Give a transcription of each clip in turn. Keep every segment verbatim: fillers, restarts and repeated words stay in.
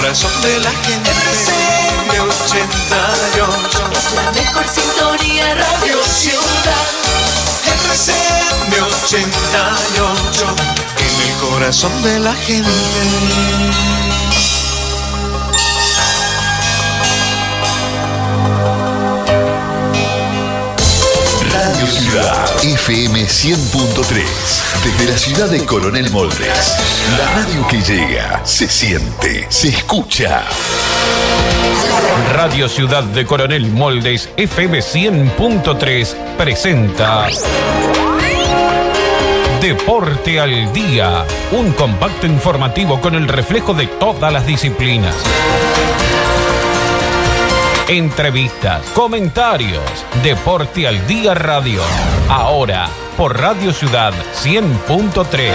corazón de la gente. R C M ochenta y ocho es la mejor sintonía, Radio Ciudad. R C M ochenta y ocho en el corazón de la gente. Radio Ciudad F M cien punto tres. Desde la ciudad de Coronel Moldes. La radio que llega, se siente, se escucha. Radio Ciudad de Coronel Moldes F M cien punto tres presenta Deporte al Día, un compacto informativo con el reflejo de todas las disciplinas. Entrevistas, comentarios, Deporte al Día Radio. Ahora, por Radio Ciudad cien punto tres.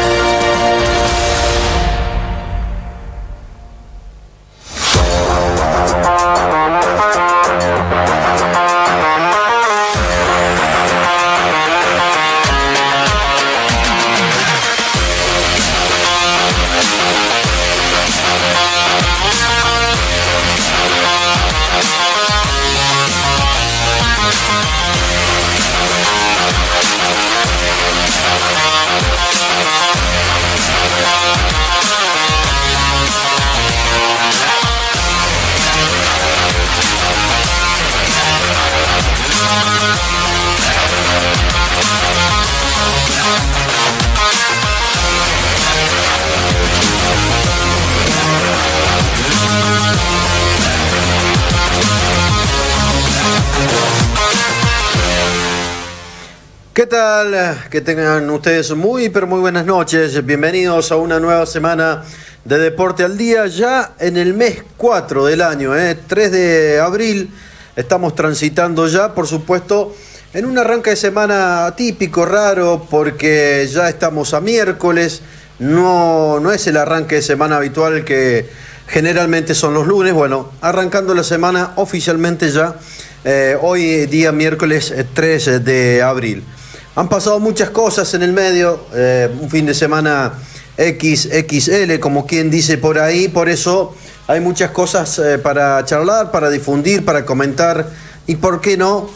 ¿Qué tal? Que tengan ustedes muy, pero muy buenas noches. Bienvenidos a una nueva semana de Deporte al Día, ya en el mes cuatro del año, ¿eh? tres de abril. Estamos transitando ya, por supuesto, en un arranque de semana atípico, raro, porque ya estamos a miércoles. No, no es el arranque de semana habitual que generalmente son los lunes. Bueno, arrancando la semana oficialmente ya, eh, hoy día miércoles tres de abril. Han pasado muchas cosas en el medio, eh, un fin de semana equis equis ele, como quien dice por ahí, por eso hay muchas cosas eh, para charlar, para difundir, para comentar y, ¿por qué no?,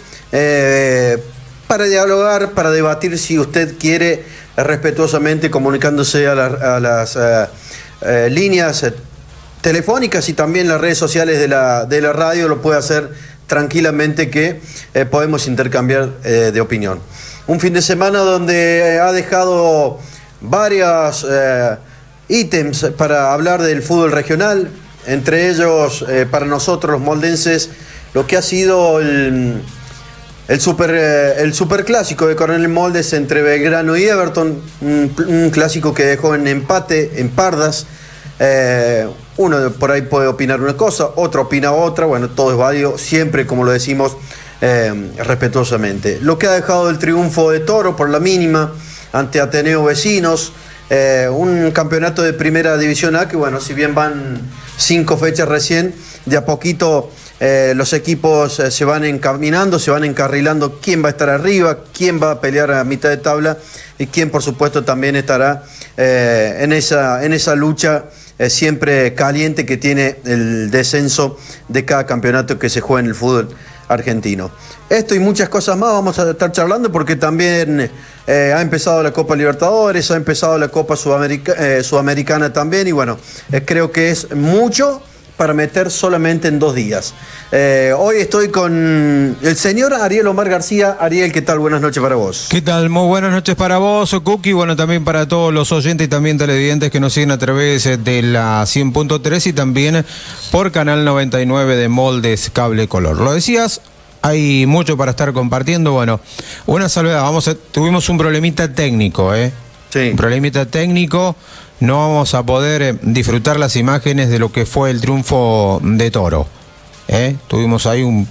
eh, para dialogar, para debatir, si usted quiere, eh, respetuosamente, comunicándose a, la, a las eh, eh, líneas eh, telefónicas y también las redes sociales de la, de la radio. Lo puede hacer tranquilamente, que eh, podemos intercambiar eh, de opinión. Un fin de semana donde ha dejado varios eh, ítems para hablar del fútbol regional, entre ellos, eh, para nosotros los moldenses, lo que ha sido el, el, super, eh, el superclásico de Coronel Moldes entre Belgrano y Everton, un, un clásico que dejó en empate, en Pardas. Eh, uno por ahí puede opinar una cosa, otro opina otra, bueno, todo es válido, siempre, como lo decimos, Eh, respetuosamente. Lo que ha dejado el triunfo de Toro por la mínima ante Ateneo Vecinos, eh, un campeonato de primera división A que, bueno, si bien van cinco fechas recién, de a poquito eh, los equipos eh, se van encaminando, se van encarrilando quién va a estar arriba, quién va a pelear a mitad de tabla y quién, por supuesto, también estará eh, en, esa, en esa lucha eh, siempre caliente que tiene el descenso de cada campeonato que se juega en el fútbol argentino. Esto y muchas cosas más vamos a estar charlando, porque también eh, ha empezado la Copa Libertadores, ha empezado la Copa Sudamerica, eh, Sudamericana también, y bueno, eh, creo que es mucho para meter solamente en dos días. Eh, hoy estoy con el señor Ariel Omar García. Ariel, ¿qué tal? Buenas noches para vos. ¿Qué tal? Muy buenas noches para vos, Cookie. Bueno, también para todos los oyentes y también televidentes que nos siguen a través de la cien punto tres y también por Canal noventa y nueve de Moldes Cable Color. Lo decías, hay mucho para estar compartiendo. Bueno, una salvedad. Vamos a, tuvimos un problemita técnico, ¿eh? Sí. Un problemita técnico. No vamos a poder eh, disfrutar las imágenes de lo que fue el triunfo de Toro. ¿Eh? Tuvimos ahí un,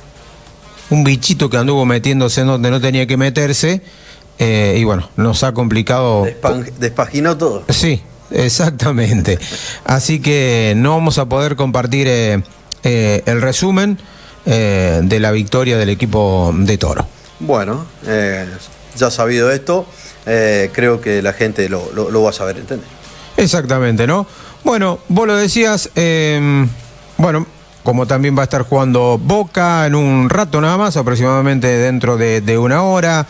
un bichito que anduvo metiéndose en donde no tenía que meterse. Eh, y bueno, nos ha complicado. Despan- despaginó todo. Sí, exactamente. Así que no vamos a poder compartir eh, eh, el resumen eh, de la victoria del equipo de Toro. Bueno, eh, ya sabido esto, eh, creo que la gente lo, lo, lo va a saber entender. Exactamente, ¿no? Bueno, vos lo decías, eh, bueno, como también va a estar jugando Boca en un rato nada más, aproximadamente dentro de, de una hora,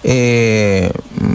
eh,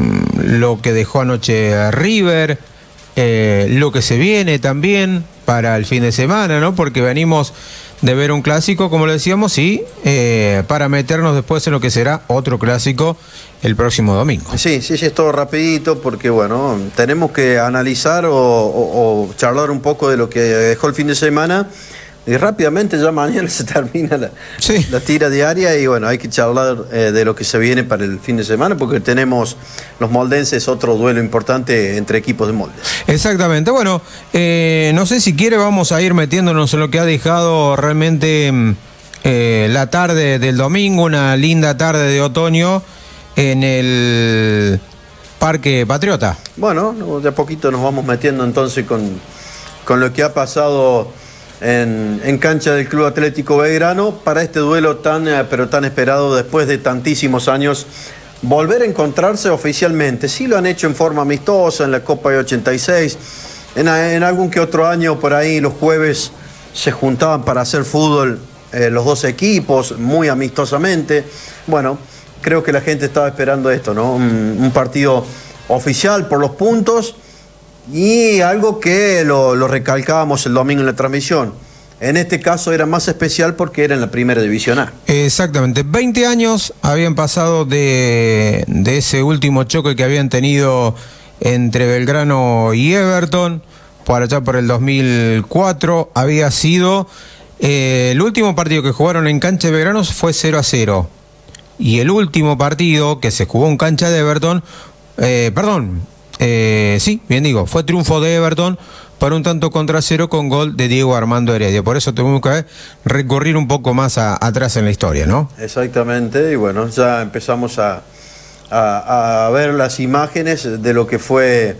lo que dejó anoche River, eh, lo que se viene también para el fin de semana, ¿no? Porque venimos de ver un clásico, como lo decíamos, y eh, para meternos después en lo que será otro clásico el próximo domingo. Sí, sí, sí, es todo rapidito porque, bueno, tenemos que analizar o, o, o charlar un poco de lo que dejó el fin de semana y rápidamente ya mañana se termina la, sí. la tira diaria y, bueno, hay que charlar eh, de lo que se viene para el fin de semana porque tenemos los moldenses, otro duelo importante entre equipos de Moldes. Exactamente, bueno, eh, no sé si quiere vamos a ir metiéndonos en lo que ha dejado realmente eh, la tarde del domingo, una linda tarde de otoño en el Parque Patriota. Bueno, de a poquito nos vamos metiendo entonces con, con lo que ha pasado en, en cancha del Club Atlético Belgrano para este duelo tan, eh, pero tan esperado después de tantísimos años. Volver a encontrarse oficialmente. Sí lo han hecho en forma amistosa en la Copa de ochenta y seis. En, en algún que otro año por ahí los jueves se juntaban para hacer fútbol eh, los dos equipos, muy amistosamente. Bueno, creo que la gente estaba esperando esto, ¿no? Un, un partido oficial por los puntos y algo que lo, lo recalcábamos el domingo en la transmisión. En este caso era más especial porque era en la primera división A. Exactamente, veinte años habían pasado de, de ese último choque que habían tenido entre Belgrano y Everton, por allá por el dos mil cuatro, había sido, eh, el último partido que jugaron en cancha de Belgrano fue cero a cero, y el último partido que se jugó en cancha de Everton, eh, perdón, eh, sí, bien digo, fue triunfo de Everton por un tanto contra cero con gol de Diego Armando Heredia. Por eso tuvimos que recorrer un poco más a, atrás en la historia, ¿no? Exactamente, y bueno, ya empezamos a, a, a ver las imágenes de lo que fue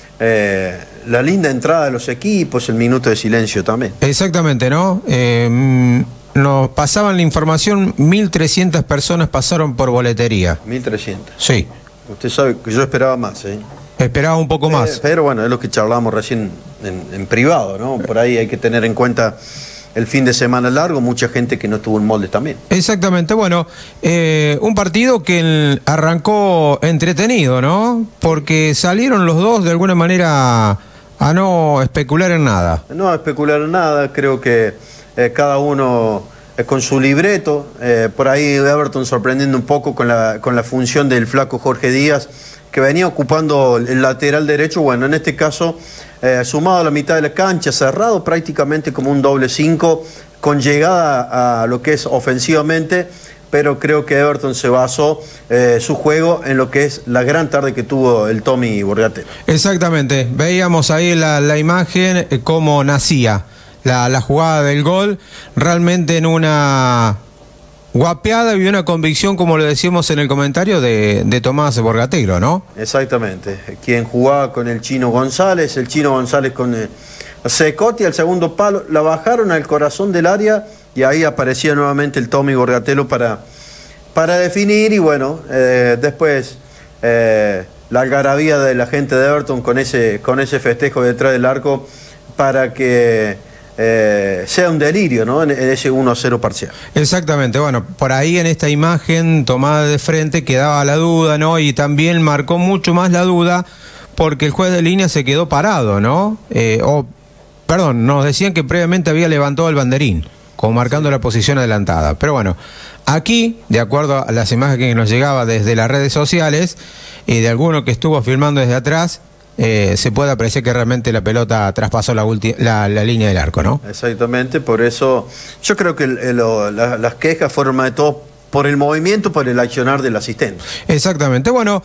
eh, la linda entrada de los equipos, el minuto de silencio también. Exactamente, ¿no? Eh, nos pasaban la información, mil trescientas personas pasaron por boletería. mil trescientas. Sí. Usted sabe que yo esperaba más, ¿eh? Esperaba un poco más. Eh, pero bueno, es lo que charlábamos recién en, en privado, ¿no? Por ahí hay que tener en cuenta el fin de semana largo, mucha gente que no estuvo en Moldes también. Exactamente, bueno, eh, un partido que arrancó entretenido, ¿no? Porque salieron los dos de alguna manera a no especular en nada. No especular en nada, creo que eh, cada uno eh, con su libreto, eh, por ahí Everton sorprendiendo un poco con la, con la función del flaco Jorge Díaz, que venía ocupando el lateral derecho, bueno, en este caso, eh, sumado a la mitad de la cancha, cerrado prácticamente como un doble cinco, con llegada a lo que es ofensivamente, pero creo que Everton se basó eh, su juego en lo que es la gran tarde que tuvo el Tommy Borgatero. Exactamente, veíamos ahí la, la imagen, eh, cómo nacía la, la jugada del gol, realmente en una guapeada y una convicción, como lo decíamos en el comentario, de, de Tomás Borgatero, ¿no? Exactamente, quien jugaba con el Chino González, el Chino González con eh, Secotti al segundo palo, la bajaron al corazón del área y ahí aparecía nuevamente el Tommy Borgatero para, para definir y bueno, eh, después eh, la algarabía de la gente de Everton con ese, con ese festejo detrás del arco para que Eh, sea un delirio, ¿no? En, en ese uno a cero parcial. Exactamente, bueno, por ahí en esta imagen tomada de frente quedaba la duda, ¿no? Y también marcó mucho más la duda porque el juez de línea se quedó parado, ¿no? Eh, o, perdón, nos decían que previamente había levantado el banderín, como marcando la posición adelantada. Pero bueno, aquí, de acuerdo a las imágenes que nos llegaba desde las redes sociales y de alguno que estuvo filmando desde atrás, Eh, se puede apreciar que realmente la pelota traspasó la, la, la línea del arco, ¿no? Exactamente, por eso yo creo que el, el, la, las quejas fueron más de todo por el movimiento, por el accionar del asistente. Exactamente, bueno,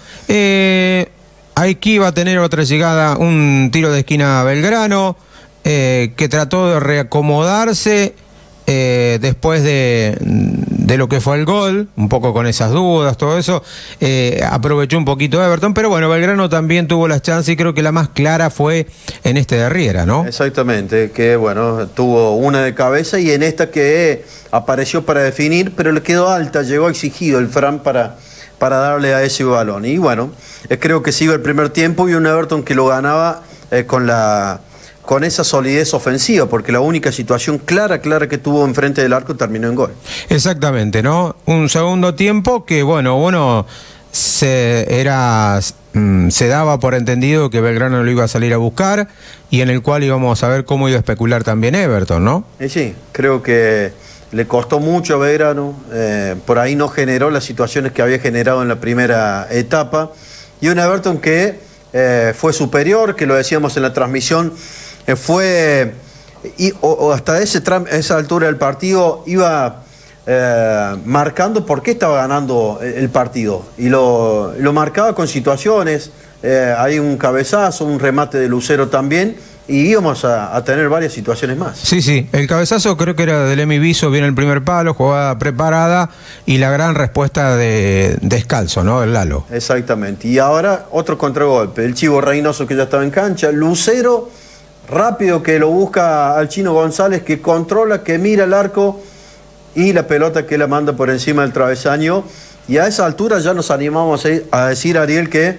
eh, aquí va a tener otra llegada, un tiro de esquina a Belgrano, eh, que trató de reacomodarse eh, después de, de lo que fue el gol, un poco con esas dudas, todo eso, eh, aprovechó un poquito Everton, pero bueno, Belgrano también tuvo las chances y creo que la más clara fue en este de Riera, ¿no? Exactamente, que bueno, tuvo una de cabeza y en esta que apareció para definir, pero le quedó alta, llegó exigido el Fran para, para darle a ese balón. Y bueno, eh, creo que sigue el primer tiempo y un Everton que lo ganaba eh, con la... con esa solidez ofensiva, porque la única situación clara, clara que tuvo enfrente del arco terminó en gol. Exactamente, ¿no? Un segundo tiempo que, bueno, bueno, se, era, mm, se daba por entendido que Belgrano lo iba a salir a buscar y en el cual íbamos a ver cómo iba a especular también Everton, ¿no? Y sí, creo que le costó mucho a Belgrano, eh, por ahí no generó las situaciones que había generado en la primera etapa, y un Everton que eh, fue superior, que lo decíamos en la transmisión, eh, fue, y, o, o hasta ese tram, esa altura del partido iba eh, marcando por qué estaba ganando el partido, y lo, lo marcaba con situaciones, eh, hay un cabezazo, un remate de Lucero también, y íbamos a, a tener varias situaciones más. Sí, sí, el cabezazo creo que era del Emi Viso, viene el primer palo, jugada preparada y la gran respuesta de Descalzo, ¿no? El Lalo. Exactamente, y ahora otro contragolpe, el Chivo Reynoso que ya estaba en cancha, Lucero rápido que lo busca al Chino González, que controla, que mira el arco y la pelota que la manda por encima del travesaño, y a esa altura ya nos animamos a decir, Ariel, que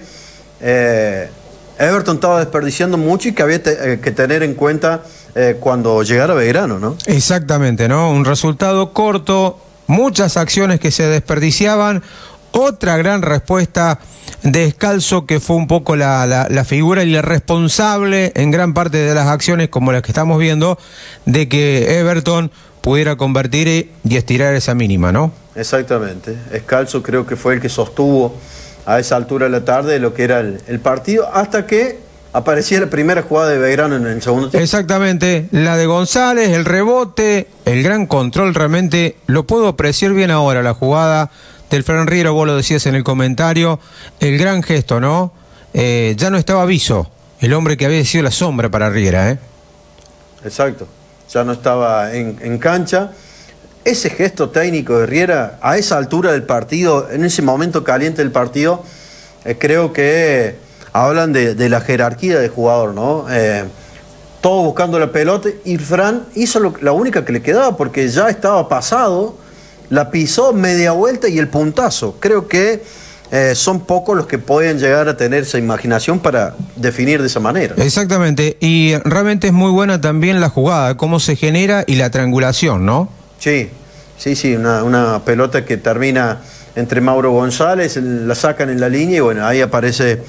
eh, Everton estaba desperdiciando mucho y que había te, eh, que tener en cuenta eh, cuando llegara Belgrano, ¿no? Exactamente, ¿no? Un resultado corto, muchas acciones que se desperdiciaban, otra gran respuesta de Descalzo, que fue un poco la, la, la figura y la responsable en gran parte de las acciones, como las que estamos viendo, de que Everton pudiera convertir y estirar esa mínima, ¿no? Exactamente, Descalzo creo que fue el que sostuvo a esa altura de la tarde lo que era el, el partido, hasta que aparecía la primera jugada de Belgrano en el segundo tiempo. Exactamente, la de González, el rebote, el gran control, realmente lo puedo apreciar bien ahora, la jugada del Fran Riera, vos lo decías en el comentario, el gran gesto, ¿no? Eh, ya no estaba Viso, el hombre que había sido la sombra para Riera, ¿eh? Exacto, ya no estaba en, en cancha. Ese gesto técnico de Riera, a esa altura del partido, en ese momento caliente del partido, eh, creo que hablan de, de la jerarquía del jugador, ¿no? Eh, todo buscando la pelota, y Fran hizo lo, la única que le quedaba, porque ya estaba pasado, la pisó, media vuelta y el puntazo. Creo que eh, son pocos los que pueden llegar a tener esa imaginación para definir de esa manera. Exactamente, y realmente es muy buena también la jugada, cómo se genera y la triangulación, ¿no? Sí, sí, sí, una, una pelota que termina entre Mauro González, la sacan en la línea y bueno, ahí aparece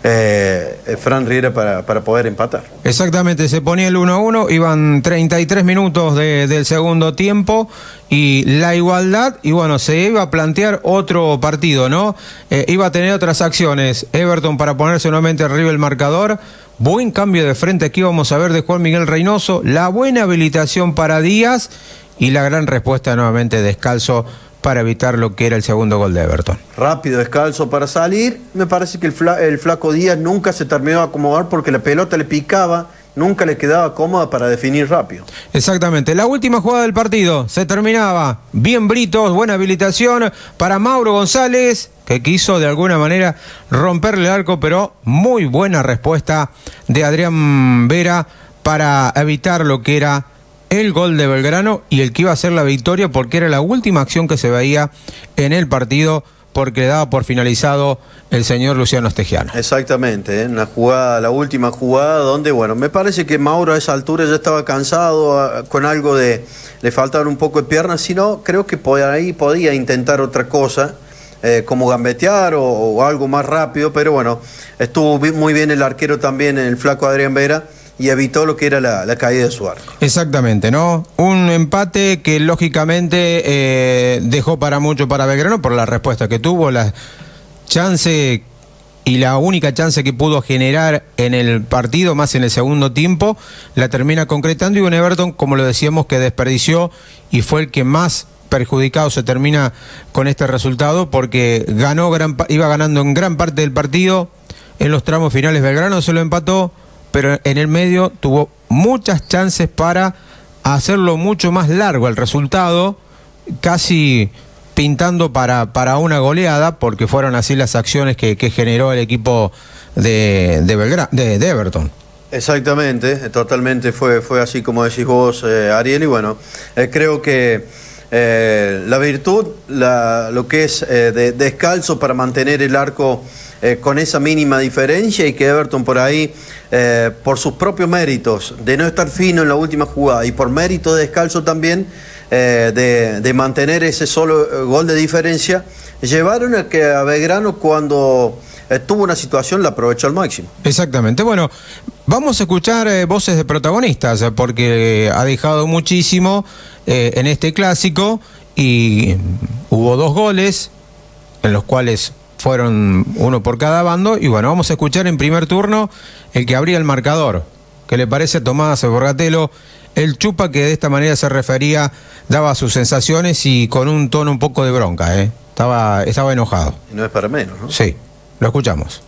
eh, Fran Riera para, para poder empatar. Exactamente, se ponía el uno a uno, iban treinta y tres minutos de, del segundo tiempo y la igualdad, y bueno, se iba a plantear otro partido, ¿no? Eh, iba a tener otras acciones, Everton para ponerse nuevamente arriba el marcador. Buen cambio de frente aquí vamos a ver de Juan Miguel Reynoso, la buena habilitación para Díaz y la gran respuesta nuevamente de Descalzo para evitar lo que era el segundo gol de Everton. Rápido Descalzo para salir. Me parece que el, fla, el flaco Díaz nunca se terminó de acomodar porque la pelota le picaba, nunca le quedaba cómoda para definir rápido. Exactamente. La última jugada del partido se terminaba bien Britos, buena habilitación para Mauro González, que quiso de alguna manera romperle el arco, pero muy buena respuesta de Adrián Vera para evitar lo que era el gol de Belgrano y el que iba a ser la victoria, porque era la última acción que se veía en el partido, porque daba por finalizado el señor Luciano Estegiano. Exactamente, ¿eh? Una jugada, la última jugada donde, bueno, me parece que Mauro a esa altura ya estaba cansado, a, con algo de, le faltaban un poco de piernas, sino creo que por ahí podía intentar otra cosa, eh, como gambetear o, o algo más rápido, pero bueno, estuvo muy bien el arquero también, el flaco Adrián Vera, y evitó lo que era la, la caída de su arco. Exactamente, ¿no? Un empate que lógicamente eh, dejó para mucho para Belgrano por la respuesta que tuvo, la chance y la única chance que pudo generar en el partido, más en el segundo tiempo, la termina concretando, y un Everton, como lo decíamos, que desperdició y fue el que más perjudicado se termina con este resultado, porque ganó gran, iba ganando en gran parte del partido, en los tramos finales Belgrano se lo empató, pero en el medio tuvo muchas chances para hacerlo mucho más largo el resultado, casi pintando para, para una goleada, porque fueron así las acciones que, que generó el equipo de, de, Belgra, de, de Everton. Exactamente, totalmente fue, fue así como decís vos, eh, Ariel, y bueno, eh, creo que eh, la virtud, la, lo que es eh, de, Descalzo para mantener el arco eh, con esa mínima diferencia y que Everton por ahí, eh, por sus propios méritos, de no estar fino en la última jugada y por mérito de Descalzo también, eh, de, de mantener ese solo gol de diferencia, llevaron a que a Belgrano cuando eh, tuvo una situación la aprovechó al máximo. Exactamente. Bueno, vamos a escuchar eh, voces de protagonistas, eh, porque ha dejado muchísimo eh, en este clásico y hubo dos goles en los cuales fueron uno por cada bando y bueno, vamos a escuchar en primer turno el que abría el marcador. ¿Qué le parece a Tomás Borgatelo? El Chupa, que de esta manera se refería, daba sus sensaciones y con un tono un poco de bronca, ¿eh? Estaba, estaba enojado. Y no es para menos, ¿no? Sí, lo escuchamos.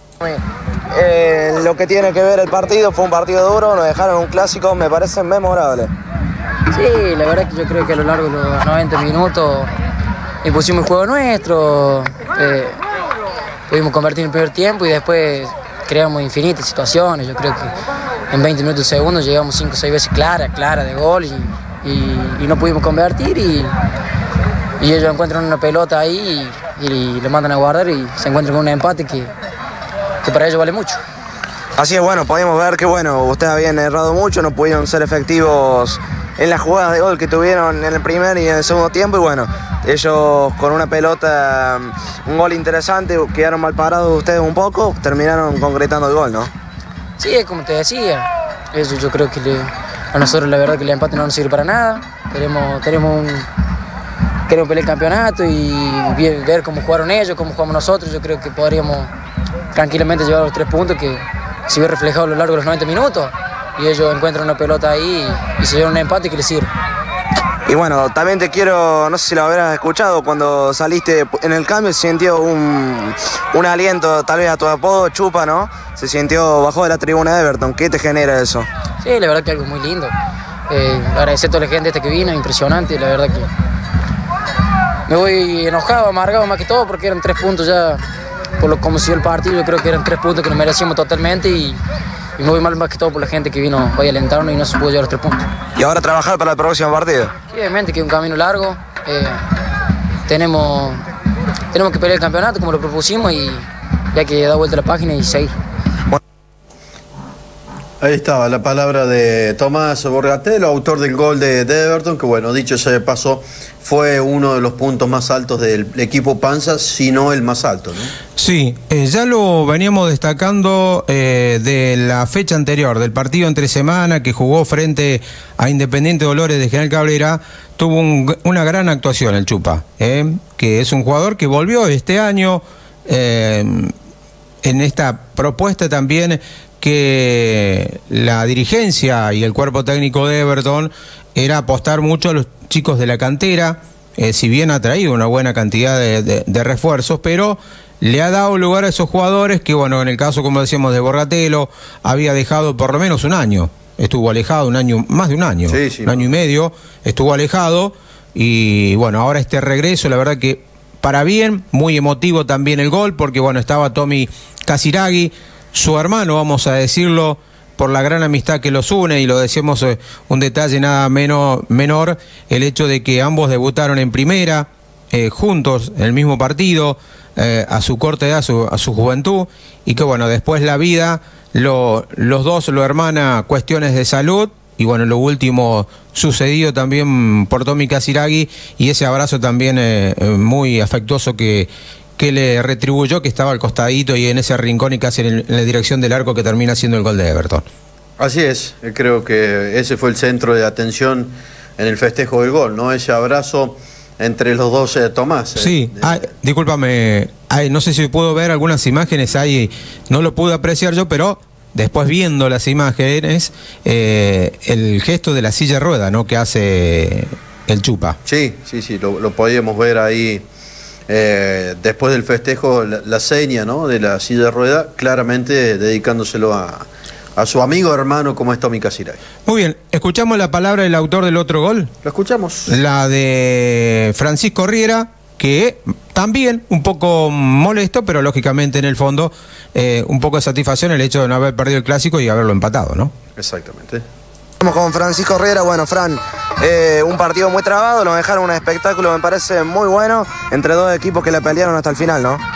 Eh, lo que tiene que ver el partido, fue un partido duro, nos dejaron un clásico, me parece memorable. Sí, la verdad que yo creo que a lo largo de los noventa minutos impusimos el juego nuestro, eh, pudimos convertir en el primer tiempo y después creamos infinitas situaciones. Yo creo que en veinte minutos segundos llegamos cinco o seis veces clara, clara de gol y, y, y no pudimos convertir y, y ellos encuentran una pelota ahí y, y lo mandan a guardar y se encuentran con un empate que, que para ellos vale mucho. Así es, bueno, podemos ver que bueno, ustedes habían errado mucho, no pudieron ser efectivos en las jugadas de gol que tuvieron en el primer y en el segundo tiempo y bueno, ellos con una pelota, un gol interesante, quedaron mal parados ustedes un poco, terminaron concretando el gol, ¿no? Sí, es como te decía, eso yo creo que le, a nosotros la verdad que el empate no nos sirve para nada, queremos, tenemos un, queremos pelear el campeonato y ver cómo jugaron ellos, cómo jugamos nosotros. Yo creo que podríamos tranquilamente llevar los tres puntos que se ve reflejado a lo largo de los noventa minutos y ellos encuentran una pelota ahí y se llevan un empate que les sirve. Y bueno, también te quiero, no sé si lo habrás escuchado, cuando saliste en el cambio se sintió un, un aliento tal vez a tu apodo, Chupa, ¿no? Se sintió bajo de la tribuna de Everton. ¿Qué te genera eso? Sí, la verdad que algo muy lindo. Eh, agradecer a toda la gente esta que vino, impresionante, la verdad que me voy enojado, amargado más que todo porque eran tres puntos ya, por lo como siguió el partido, yo creo que eran tres puntos que nos merecíamos totalmente y, y me voy mal más que todo por la gente que vino hoy a alentarnos y no se pudo llevar los tres puntos. Y ahora trabajar para el próximo partido. Sí, obviamente que es un camino largo, eh, tenemos, tenemos que pelear el campeonato como lo propusimos y ya que dar vuelta a la página y seguir. Ahí estaba la palabra de Tomás Borgatelo, autor del gol de, de Everton, que bueno, dicho sea de paso, fue uno de los puntos más altos del equipo Panza, si no el más alto, ¿no? Sí, eh, ya lo veníamos destacando eh, de la fecha anterior, del partido entre semana que jugó frente a Independiente Dolores de General Cabrera, tuvo un, una gran actuación el Chupa, eh, que es un jugador que volvió este año eh, en esta propuesta también que la dirigencia y el cuerpo técnico de Everton era apostar mucho a los chicos de la cantera, eh, si bien ha traído una buena cantidad de, de, de refuerzos, pero le ha dado lugar a esos jugadores que, bueno, en el caso, como decíamos, de Borgatelo, había dejado por lo menos un año, estuvo alejado un año, más de un año, sí, sí, un año y medio, estuvo alejado, y bueno, ahora este regreso, la verdad que para bien, muy emotivo también el gol, porque bueno, estaba Tommy Casiraghi, su hermano, vamos a decirlo, por la gran amistad que los une, y lo decíamos, eh, un detalle nada menos, menor, el hecho de que ambos debutaron en primera, eh, juntos, en el mismo partido, eh, a su corta edad, a su, a su juventud, y que bueno, después la vida, lo, los dos lo hermana cuestiones de salud, y bueno, lo último sucedido también por Tommy Casiraghi, y ese abrazo también eh, muy afectuoso que que le retribuyó, que estaba al costadito y en ese rincón y casi en, el, en la dirección del arco que termina siendo el gol de Everton. Así es, creo que ese fue el centro de atención en el festejo del gol, ¿no? Ese abrazo entre los dos eh, Tomás. Eh. Sí, ay, discúlpame, ay, no sé si puedo ver algunas imágenes ahí, no lo pude apreciar yo, pero después viendo las imágenes, eh, el gesto de la silla de rueda, ¿no?, que hace el Chupa. Sí, sí, sí, lo, lo podíamos ver ahí. Eh, después del festejo, la, la seña, ¿no?, de la silla de rueda, claramente dedicándoselo a, a su amigo hermano como es Tommy Casiraghi. Muy bien, escuchamos la palabra del autor del otro gol. ¿Lo escuchamos? La de Francisco Riera, que también un poco molesto, pero lógicamente en el fondo eh, un poco de satisfacción el hecho de no haber perdido el clásico y haberlo empatado, ¿no? Exactamente. Con Francisco Riera, bueno, Fran, eh, un partido muy trabado, nos dejaron un espectáculo, me parece muy bueno, entre dos equipos que le pelearon hasta el final, ¿no?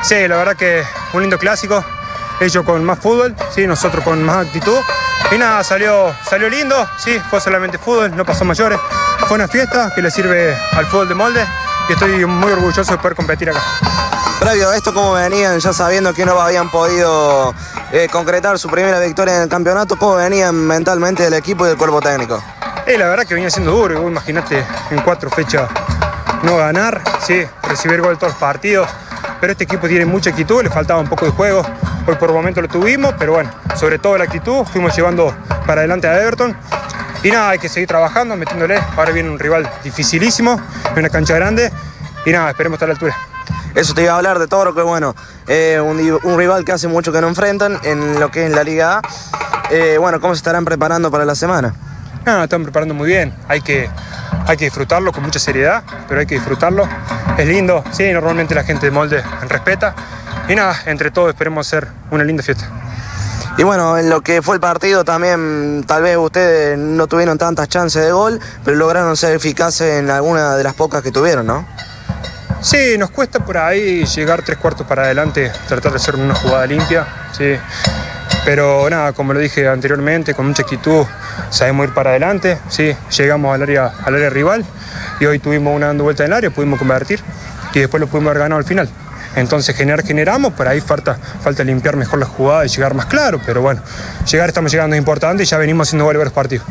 Sí, la verdad que un lindo clásico. Ellos con más fútbol, sí, nosotros con más actitud. Y nada, salió, salió lindo, sí, fue solamente fútbol, no pasó mayores. Fue una fiesta que le sirve al fútbol de molde y estoy muy orgulloso de poder competir acá. Previo a esto, ¿cómo venían ya sabiendo que no habían podido eh, concretar su primera victoria en el campeonato? ¿Cómo venían mentalmente el equipo y el cuerpo técnico? Eh, la verdad que venía siendo duro, imagínate en cuatro fechas no ganar, sí, recibir gol todos los partidos. Pero este equipo tiene mucha actitud, le faltaba un poco de juego. Hoy por el momento lo tuvimos, pero bueno, sobre todo la actitud, fuimos llevando para adelante a Everton. Y nada, hay que seguir trabajando, metiéndole. Ahora viene un rival dificilísimo, en una cancha grande. Y nada, esperemos estar a la altura. Eso te iba a hablar de Toro, que bueno, eh, un, un rival que hace mucho que no enfrentan en lo que es la Liga A. Eh, bueno, ¿cómo se estarán preparando para la semana? No, están preparando muy bien. Hay que, hay que disfrutarlo con mucha seriedad, pero hay que disfrutarlo. Es lindo, sí, normalmente la gente de molde respeta. Y nada, entre todos esperemos hacer una linda fiesta. Y bueno, en lo que fue el partido también, tal vez ustedes no tuvieron tantas chances de gol, pero lograron ser eficaces en alguna de las pocas que tuvieron, ¿no? Sí, nos cuesta por ahí llegar tres cuartos para adelante, tratar de hacer una jugada limpia, sí. Pero nada, como lo dije anteriormente, con mucha actitud sabemos ir para adelante, sí. Llegamos al área, al área rival y hoy tuvimos una dando vuelta en el área, pudimos convertir y después lo pudimos haber ganado al final. Entonces generar generamos, por ahí falta, falta limpiar mejor la jugada y llegar más claro, pero bueno, llegar estamos llegando es importante y ya venimos haciendo goles varios partidos.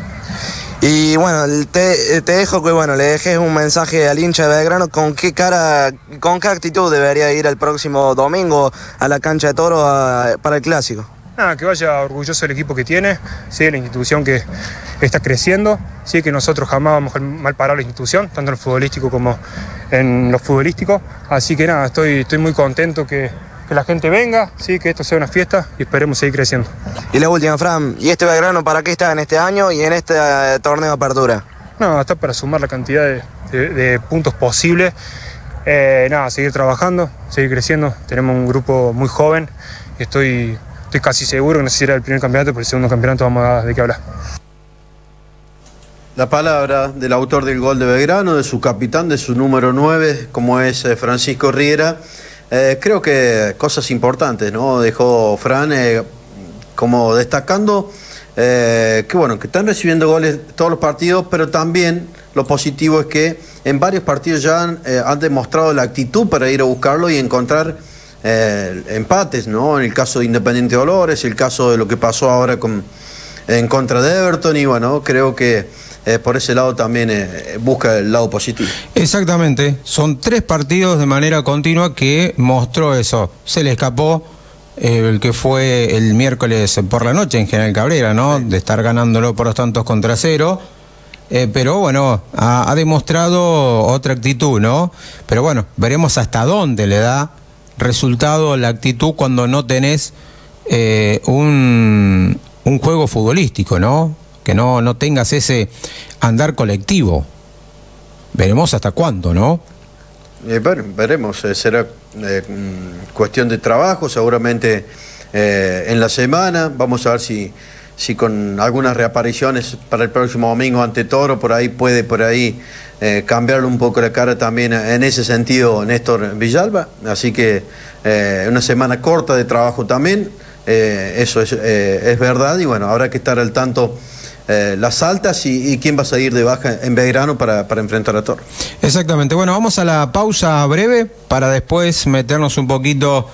Y bueno, te, te dejo que bueno, le dejes un mensaje al hincha de Belgrano, con qué cara, con qué actitud debería ir el próximo domingo a la cancha de Toro a, para el clásico. Nada, que vaya orgulloso del equipo que tiene, sí, la institución que está creciendo, sí, que nosotros jamás vamos a mal parar la institución, tanto en lo futbolístico como en lo futbolístico. Así que nada, estoy, estoy muy contento que, que la gente venga, sí, que esto sea una fiesta y esperemos seguir creciendo. Y la última, Fran, ¿y este Belgrano para qué está en este año y en este uh, torneo de apertura? No, está para sumar la cantidad de, de, de puntos posibles. Eh, nada, seguir trabajando, seguir creciendo. Tenemos un grupo muy joven y estoy... Estoy casi seguro que no sé si era el primer campeonato, pero el segundo campeonato vamos a ver de qué hablar. La palabra del autor del gol de Belgrano, de su capitán, de su número nueve, como es eh, Francisco Riera. Eh, creo que cosas importantes, ¿no? Dejó Fran eh, como destacando eh, que bueno, que están recibiendo goles todos los partidos, pero también lo positivo es que en varios partidos ya han, eh, han demostrado la actitud para ir a buscarlo y encontrar Eh, empates, ¿no? En el caso de Independiente Dolores, el caso de lo que pasó ahora con, en contra de Everton, y bueno, creo que eh, por ese lado también eh, busca el lado positivo. Exactamente, son tres partidos de manera continua que mostró eso. Se le escapó eh, el que fue el miércoles por la noche en General Cabrera, ¿no? De estar ganándolo por los tantos contra cero. Eh, pero bueno, ha, ha demostrado otra actitud, ¿no? Pero bueno, veremos hasta dónde le da resultado la actitud cuando no tenés eh, un, un juego futbolístico, ¿no? Que no, no tengas ese andar colectivo. Veremos hasta cuándo, ¿no? Eh, bueno, veremos, eh, será eh, cuestión de trabajo, seguramente eh, en la semana. Vamos a ver si, si con algunas reapariciones para el próximo domingo ante Toro, por ahí puede por ahí eh, cambiarle un poco la cara también en ese sentido Néstor Villalba. Así que eh, una semana corta de trabajo también, eh, eso es, eh, es verdad, y bueno, habrá que estar al tanto Eh, las altas y, y quién va a salir de baja en Belgrano para, para enfrentar a Toro. Exactamente. Bueno, vamos a la pausa breve para después meternos un poquito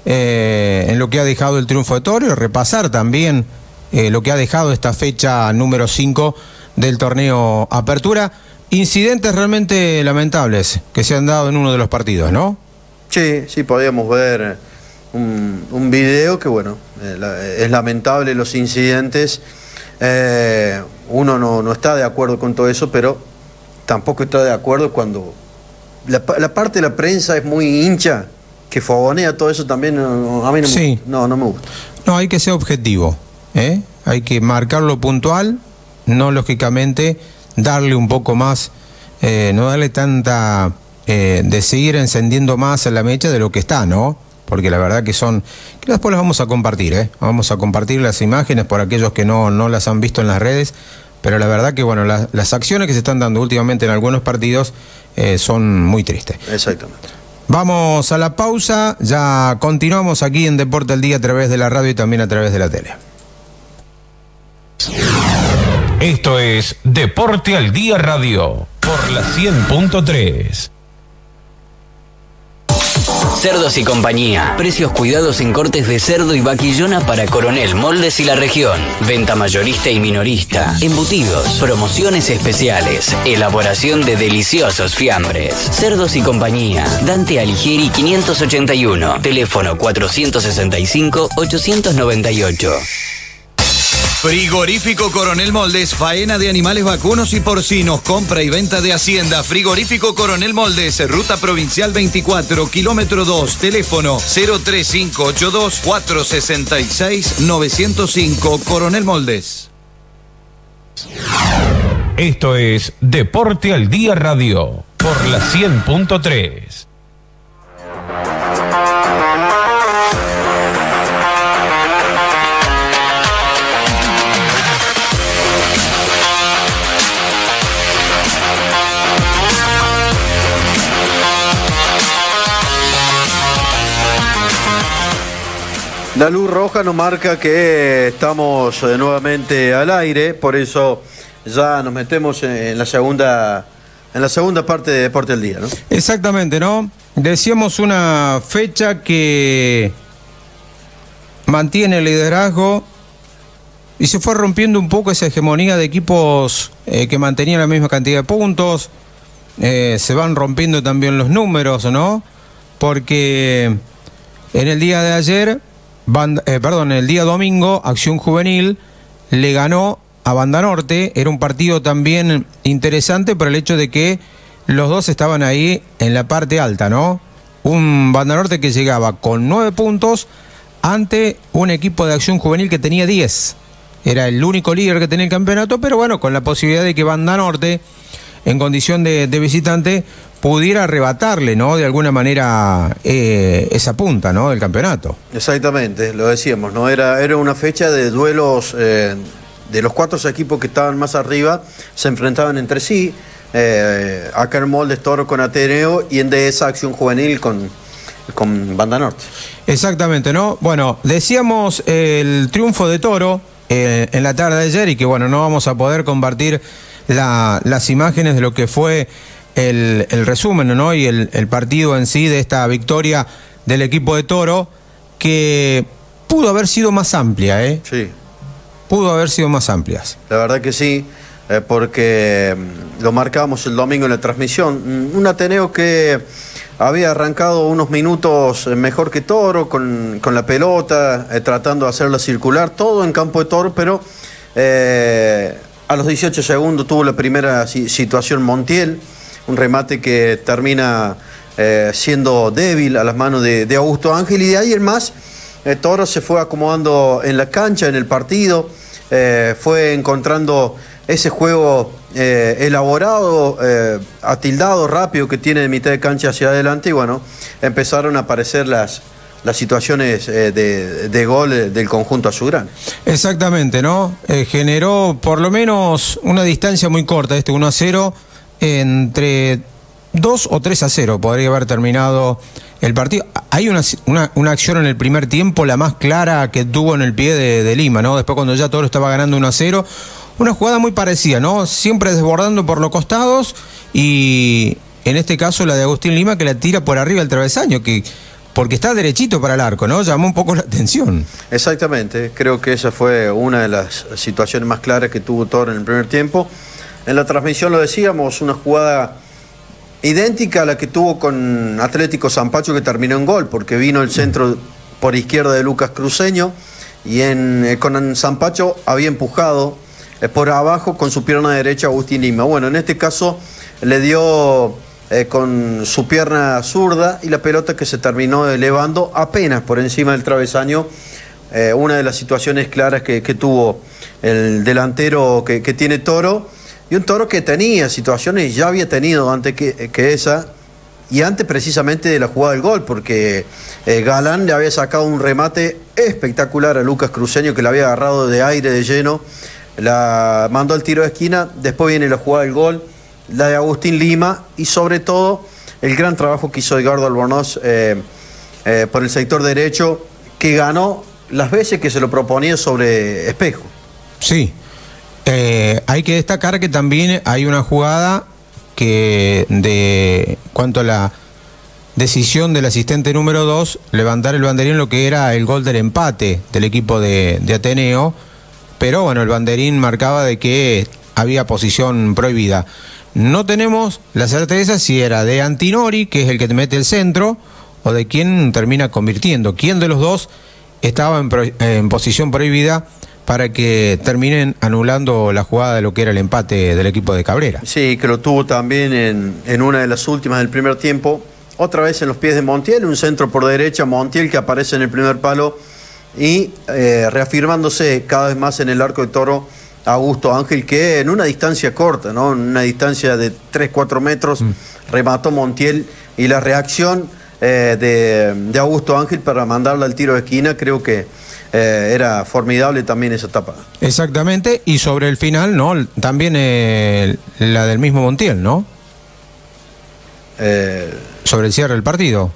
eh, en lo que ha dejado el triunfo de Toro y repasar también eh, lo que ha dejado esta fecha número cinco del torneo Apertura. Incidentes realmente lamentables que se han dado en uno de los partidos, ¿no? Sí, sí, podíamos ver un, un video que, bueno, eh, la, es lamentable los incidentes. Eh, uno no, no está de acuerdo con todo eso, pero tampoco está de acuerdo cuando la, la parte de la prensa es muy hincha, que fogonea todo eso también. No, a mí no, sí. me, no, no me gusta. No, hay que ser objetivo, ¿eh? Hay que marcarlo puntual, no lógicamente darle un poco más, eh, no darle tanta, eh, de seguir encendiendo más en la mecha de lo que está, ¿no? Porque la verdad que son, que después las vamos a compartir, ¿eh? Vamos a compartir las imágenes por aquellos que no, no las han visto en las redes, pero la verdad que, bueno, la, las acciones que se están dando últimamente en algunos partidos eh, son muy tristes. Exactamente. Vamos a la pausa, ya continuamos aquí en Deporte al Día a través de la radio y también a través de la tele. Esto es Deporte al Día Radio por la cien punto tres. Cerdos y Compañía. Precios cuidados en cortes de cerdo y vaquillona para Coronel, Moldes y la región. Venta mayorista y minorista. Embutidos. Promociones especiales. Elaboración de deliciosos fiambres. Cerdos y Compañía. Dante Alighieri quinientos ochenta y uno. Teléfono cuatrocientos sesenta y cinco, ochocientos noventa y ocho. Frigorífico Coronel Moldes, faena de animales vacunos y porcinos, compra y venta de hacienda. Frigorífico Coronel Moldes, ruta provincial veinticuatro, kilómetro dos, teléfono cero tres cinco ocho dos, cuatro seis seis, nueve cero cinco, Coronel Moldes. Esto es Deporte al Día Radio por la cien punto tres. La luz roja nos marca que estamos eh, nuevamente al aire, por eso ya nos metemos en la segunda en la segunda parte de Deporte del Día, ¿no? Exactamente, ¿no? Decíamos una fecha que mantiene el liderazgo y se fue rompiendo un poco esa hegemonía de equipos eh, que mantenían la misma cantidad de puntos. Eh, se van rompiendo también los números, ¿no? Porque en el día de ayer... Banda, eh, perdón, el día domingo, Acción Juvenil le ganó a Banda Norte. Era un partido también interesante por el hecho de que los dos estaban ahí en la parte alta, ¿no? Un Banda Norte que llegaba con nueve puntos ante un equipo de Acción Juvenil que tenía diez. Era el único líder que tenía el campeonato, pero bueno, con la posibilidad de que Banda Norte, en condición de, de visitante, pudiera arrebatarle, ¿no? De alguna manera eh, esa punta, ¿no? Del campeonato. Exactamente, lo decíamos, ¿no? Era, era una fecha de duelos eh, de los cuatro equipos que estaban más arriba, se enfrentaban entre sí. Eh, acá en Moldes Toro con Ateneo y en Dehesa Acción Juvenil con, con Banda Norte. Exactamente, ¿no? Bueno, decíamos el triunfo de Toro eh, en la tarde de ayer y que bueno, no vamos a poder compartir la, las imágenes de lo que fue El, el resumen, ¿no? Y el, el partido en sí de esta victoria del equipo de Toro, que pudo haber sido más amplia, ¿eh? Sí. Pudo haber sido más amplias. La verdad que sí, eh, porque lo marcábamos el domingo en la transmisión. Un Ateneo que había arrancado unos minutos mejor que Toro, con, con la pelota, eh, tratando de hacerla circular, todo en campo de Toro, pero eh, a los dieciocho segundos tuvo la primera situación Montiel, un remate que termina eh, siendo débil a las manos de, de Augusto Ángel, y de ahí en más eh, Toro se fue acomodando en la cancha, en el partido, eh, fue encontrando ese juego eh, elaborado, eh, atildado, rápido que tiene de mitad de cancha hacia adelante, y bueno, empezaron a aparecer las, las situaciones eh, de, de gol del conjunto azulgrana. Exactamente, ¿no? Eh, generó por lo menos una distancia muy corta, este uno a cero, entre dos o tres a cero podría haber terminado el partido. Hay una, una, una acción en el primer tiempo, la más clara que tuvo en el pie de, de Lima, ¿no? Después cuando ya Toro estaba ganando uno a cero, una jugada muy parecida, ¿no? Siempre desbordando por los costados, y en este caso la de Agustín Lima, que la tira por arriba del travesaño, que porque está derechito para el arco, ¿no? Llamó un poco la atención. Exactamente, creo que esa fue una de las situaciones más claras que tuvo Toro en el primer tiempo. En la transmisión lo decíamos, una jugada idéntica a la que tuvo con Atlético Zampacho, que terminó en gol, porque vino el centro por izquierda de Lucas Cruceño, y en, eh, con Zampacho había empujado eh, por abajo con su pierna derecha Agustín Lima. Bueno, en este caso le dio eh, con su pierna zurda, y la pelota que se terminó elevando apenas por encima del travesaño. Eh, una de las situaciones claras que, que tuvo el delantero que, que tiene Toro. Y un Toro que tenía situaciones, ya había tenido antes que, que esa, y antes precisamente de la jugada del gol, porque eh, Galán le había sacado un remate espectacular a Lucas Cruceño, que la había agarrado de aire de lleno, la mandó al tiro de esquina. Después viene la jugada del gol, la de Agustín Lima, y sobre todo el gran trabajo que hizo Edgardo Albornoz eh, eh, por el sector derecho, que ganó las veces que se lo proponía sobre Espejo. Sí, eh, hay que destacar que también hay una jugada que de cuanto a la decisión del asistente número dos, levantar el banderín, lo que era el gol del empate del equipo de, de Ateneo, pero bueno, el banderín marcaba de que había posición prohibida. No tenemos la certeza si era de Antinori, que es el que te mete el centro, o de quién termina convirtiendo. ¿Quién de los dos estaba en, pro, en posición prohibida para que terminen anulando la jugada de lo que era el empate del equipo de Cabrera? Sí, que lo tuvo también en, en una de las últimas del primer tiempo. Otra vez en los pies de Montiel, un centro por derecha, Montiel que aparece en el primer palo y eh, reafirmándose cada vez más en el arco de Toro Augusto Ángel, que en una distancia corta, ¿no? En una distancia de tres cuatro metros, mm. remató Montiel, y la reacción eh, de, de Augusto Ángel para mandarla al tiro de esquina, creo que eh, era formidable también esa etapa. Exactamente, y sobre el final, ¿no? También eh, la del mismo Montiel, ¿no? Eh... Sobre el cierre del partido.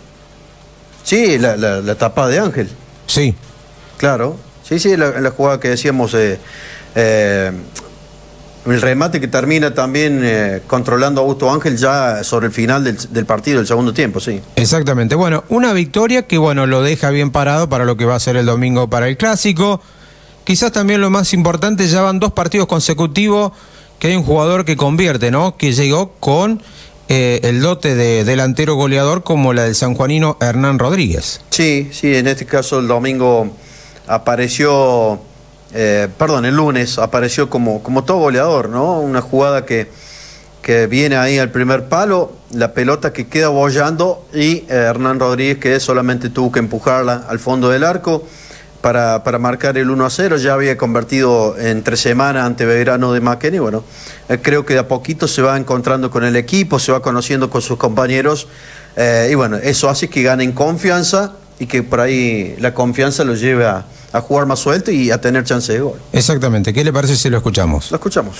Sí, la, la, la tapada de Ángel. Sí. Claro. Sí, sí, la, la jugada que decíamos, eh, eh, el remate que termina también eh, controlando a Augusto Ángel ya sobre el final del, del partido, del segundo tiempo, sí. Exactamente. Bueno, una victoria que, bueno, lo deja bien parado para lo que va a ser el domingo para el Clásico. Quizás también lo más importante, ya van dos partidos consecutivos que hay un jugador que convierte, ¿no? Que llegó con... Eh, el dote de delantero goleador como la del sanjuanino Hernán Rodríguez. Sí, sí, en este caso el domingo apareció, eh, perdón, el lunes apareció como, como todo goleador, ¿no? Una jugada que, que viene ahí al primer palo, la pelota que queda bollando y eh, Hernán Rodríguez que solamente tuvo que empujarla al fondo del arco para, para marcar el uno a cero, ya había convertido en tres semanas ante Belgrano de Maquena y bueno, eh, creo que de a poquito se va encontrando con el equipo, se va conociendo con sus compañeros eh, y bueno, eso hace que ganen confianza y que por ahí la confianza los lleve a, a jugar más suelto y a tener chance de gol. Exactamente, ¿qué le parece si lo escuchamos? Lo escuchamos.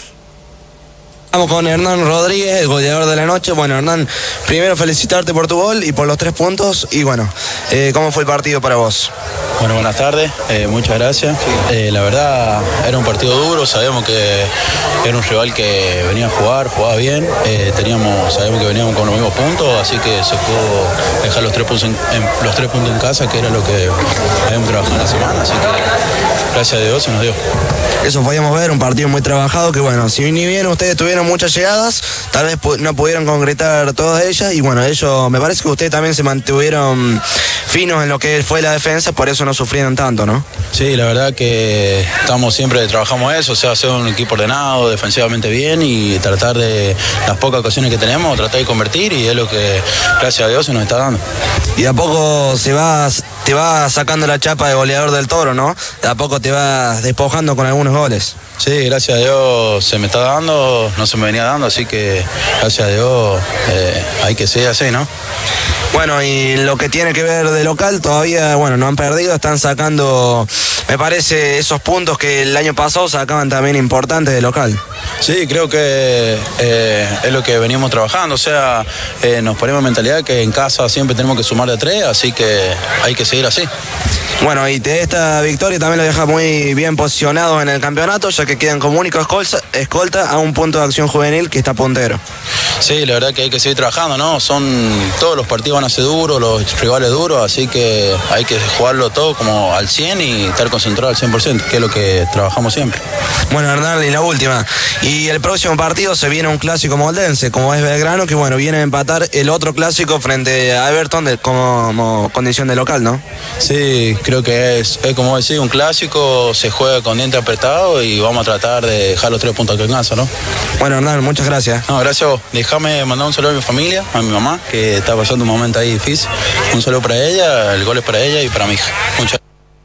Estamos con Hernán Rodríguez, el goleador de la noche. Bueno, Hernán, primero felicitarte por tu gol y por los tres puntos. Y bueno, eh, ¿cómo fue el partido para vos? Bueno, buenas tardes, eh, muchas gracias. Eh, la verdad, era un partido duro, sabíamos que era un rival que venía a jugar, jugaba bien. Eh, teníamos, sabíamos que veníamos con los mismos puntos, así que se pudo dejar los tres puntos en, en, los tres puntos en casa, que era lo que habíamos trabajado en la semana. Así que gracias a Dios se nos dio. Eso podíamos ver, un partido muy trabajado que bueno, si ni bien ustedes tuvieron muchas llegadas, tal vez no pudieron concretar todas ellas y bueno, ellos, me parece que ustedes también se mantuvieron finos en lo que fue la defensa, por eso no sufrieron tanto, ¿no? Sí, la verdad que estamos siempre, trabajamos eso, o sea, hacer un equipo ordenado, defensivamente bien y tratar de las pocas ocasiones que tenemos, tratar de convertir y es lo que gracias a Dios se nos está dando. Y de a poco se va, te va sacando la chapa de goleador del Toro, ¿no? De a poco te vas despojando con algunos goles. Sí, gracias a Dios se me está dando, no se me venía dando, así que gracias a Dios eh, hay que ser así, ¿no? Bueno, y lo que tiene que ver de local, todavía, bueno, no han perdido, están sacando, me parece, esos puntos que el año pasado sacaban también importantes de local. Sí, creo que eh, es lo que veníamos trabajando, o sea, eh, nos ponemos mentalidad que en casa siempre tenemos que sumar de tres, así que hay que seguir así. Bueno, y de esta victoria también lo deja muy bien posicionado en el campeonato, ya que quedan como único escolta, escolta a un punto de acción juvenil que está puntero. Sí, la verdad que hay que seguir trabajando, ¿no? Son, todos los partidos van a ser duros, los rivales duros, así que hay que jugarlo todo como al cien y estar concentrado al cien por ciento, que es lo que trabajamos siempre. Bueno, Hernán, y la última. Y el próximo partido se viene un clásico moldense, como es Belgrano, que bueno, viene a empatar el otro clásico frente a Everton de, como, como condición de local, ¿no? Sí, creo que es, es como decir, un clásico, se juega con diente apretado y vamos a tratar de dejar los tres puntos que alcanza, ¿no? Bueno, Hernán, muchas gracias. No, gracias a vos. Déjame mandar un saludo a mi familia, a mi mamá, que está pasando un momento ahí difícil. Un saludo para ella, el gol es para ella y para mi hija. Muchas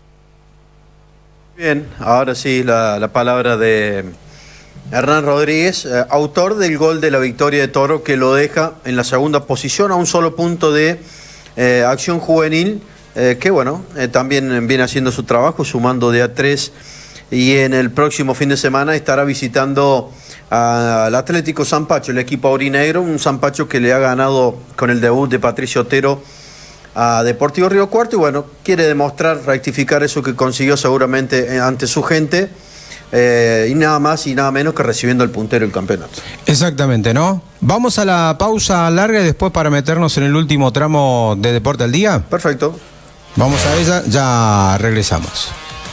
Bien, ahora sí la, la palabra de Hernán Rodríguez, eh, autor del gol de la victoria de Toro, que lo deja en la segunda posición a un solo punto de eh, acción juvenil, eh, que bueno, eh, también viene haciendo su trabajo, sumando de a tres, y en el próximo fin de semana estará visitando al Atlético Zampacho, el equipo aurinegro, un Zampacho que le ha ganado con el debut de Patricio Otero a Deportivo Río Cuarto y bueno, quiere demostrar, rectificar eso que consiguió seguramente ante su gente. Eh, y nada más y nada menos que recibiendo el puntero del campeonato. Exactamente, ¿no? Vamos a la pausa larga y después para meternos en el último tramo de Deporte al Día. Perfecto. Vamos a ella, ya regresamos.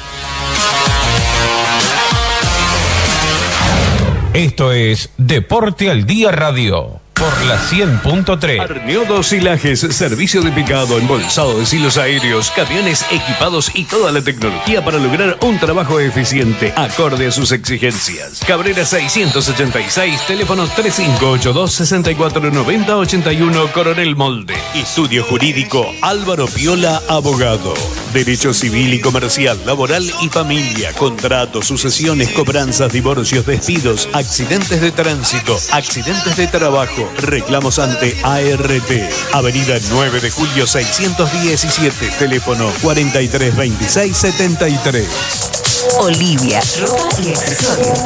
Esto es Deporte al Día Radio. Por la cien punto tres. Arneodos y Lajes, servicio de picado, embolsado de silos aéreos, camiones equipados y toda la tecnología para lograr un trabajo eficiente, acorde a sus exigencias. Cabrera seiscientos ochenta y seis, teléfono tres cinco ocho dos, seis cuatro nueve cero ocho uno, Coronel Molde. Estudio Jurídico Álvaro Piola, abogado. Derecho civil y comercial, laboral y familia, contratos, sucesiones, cobranzas, divorcios, despidos, accidentes de tránsito, accidentes de trabajo. Reclamos ante A R T. Avenida nueve de julio seiscientos diecisiete. Teléfono cuarenta y tres veintiséis setenta y tres. Olivia, ropa y accesorios.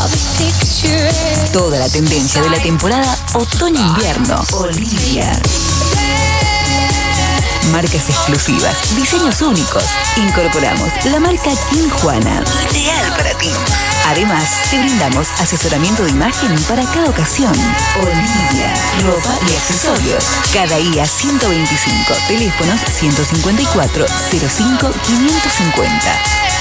Toda la tendencia de la temporada otoño-invierno. Olivia. Marcas exclusivas, diseños únicos. Incorporamos la marca King Juana, ideal para ti. Además, te brindamos asesoramiento de imagen para cada ocasión. Olivia, ropa y accesorios. Cada día ciento veinticinco, teléfonos ciento cincuenta y cuatro, cero cinco, quinientos cincuenta.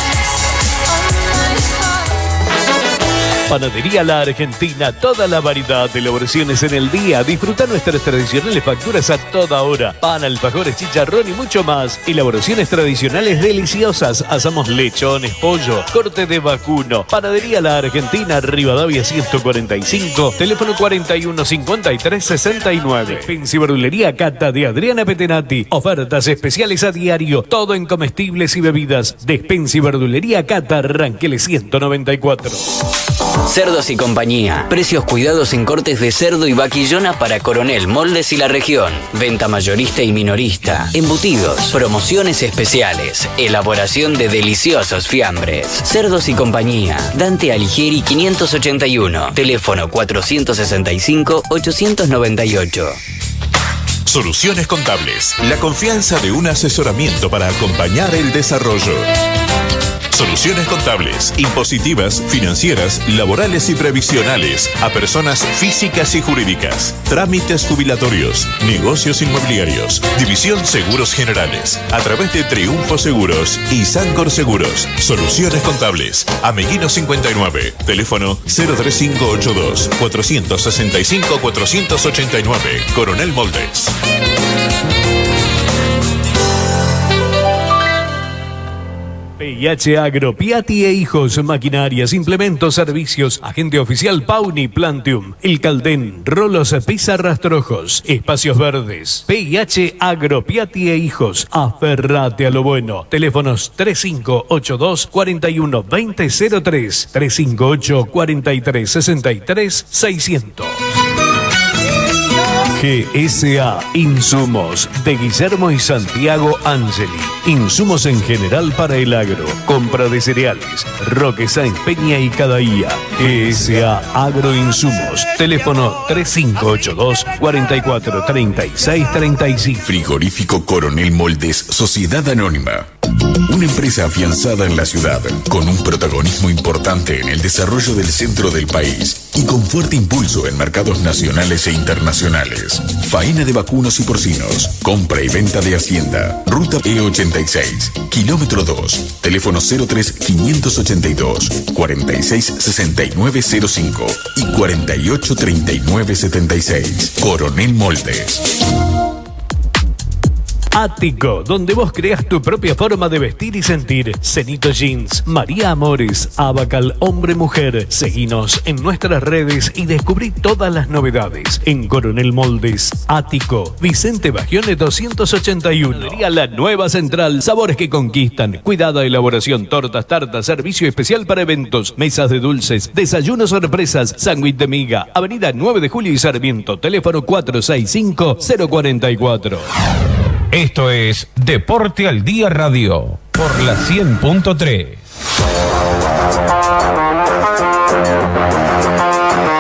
Panadería La Argentina, toda la variedad de elaboraciones en el día. Disfruta nuestras tradicionales facturas a toda hora. Pan, alfajores, chicharrón y mucho más. Elaboraciones tradicionales deliciosas. Asamos lechones, pollo, corte de vacuno. Panadería La Argentina, Rivadavia ciento cuarenta y cinco, teléfono cuarenta y uno cincuenta y tres sesenta y nueve. Despensa y verdulería Cata de Adriana Petenati. Ofertas especiales a diario, todo en comestibles y bebidas. Despensa y verdulería Cata, Ranquele ciento noventa y cuatro. Cerdos y compañía. Precios cuidados en cortes de cerdo y vaquillona para Coronel, Moldes y la región. Venta mayorista y minorista. Embutidos. Promociones especiales. Elaboración de deliciosos fiambres. Cerdos y compañía. Dante Alighieri quinientos ochenta y uno. Teléfono cuatrocientos sesenta y cinco, ochocientos noventa y ocho. Soluciones Contables. La confianza de un asesoramiento para acompañar el desarrollo. Soluciones contables, impositivas, financieras, laborales y previsionales a personas físicas y jurídicas. Trámites jubilatorios, negocios inmobiliarios, División Seguros Generales, a través de Triunfo Seguros y Sancor Seguros. Soluciones Contables, Ameguino cincuenta y nueve, teléfono cero tres cinco ocho dos, cuatro seis cinco, cuatro ocho nueve, Coronel Moldes. P I H Agro, Piatti e Hijos, maquinarias, implementos, servicios, agente oficial Pauni, Plantium, El Caldén, Rolos, Pizza, Rastrojos, espacios verdes. P I H Agro, Piatti e Hijos, aferrate a lo bueno. Teléfonos tres cinco ocho dos, cuatro uno dos cero cero tres, tres cinco ocho, cuatro tres seis tres, seiscientos. G S A Insumos de Guillermo y Santiago Angeli. Insumos en general para el agro. Compra de cereales. Roque Sáenz Peña y Cadaía. G S A Agroinsumos. Teléfono tres cinco ocho dos, cuatro cuatro tres seis tres cinco. Frigorífico Coronel Moldes, Sociedad Anónima. Una empresa afianzada en la ciudad, con un protagonismo importante en el desarrollo del centro del país y con fuerte impulso en mercados nacionales e internacionales. Faena de vacunos y porcinos, compra y venta de hacienda, ruta E ochenta y seis, kilómetro dos, teléfono cero tres, quinientos ochenta y dos, cuarenta y seis, sesenta y nueve cero cinco y cuarenta y ocho, treinta y nueve setenta y seis. Coronel Moldes. Ático, donde vos creas tu propia forma de vestir y sentir. Cenito Jeans, María Amores, Abacal, Hombre Mujer. Seguinos en nuestras redes y descubrí todas las novedades. En Coronel Moldes, Ático, Vicente Bagione doscientos ochenta y uno. La nueva central, sabores que conquistan. Cuidada elaboración, tortas, tartas, servicio especial para eventos, mesas de dulces, desayunos sorpresas, sándwich de miga. Avenida nueve de julio y Sarmiento, teléfono cuatro seis cinco, cero cuatro cuatro. Esto es Deporte al Día Radio, por la cien punto tres.